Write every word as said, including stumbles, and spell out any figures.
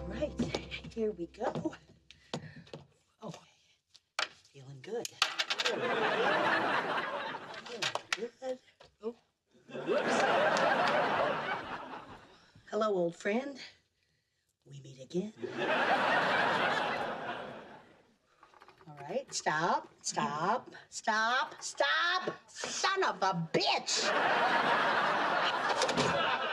All right, here we go. Oh, feeling good. Feeling good. Oh, whoops. Hello, old friend. We meet again. All right, stop, stop, stop, stop, son of a bitch!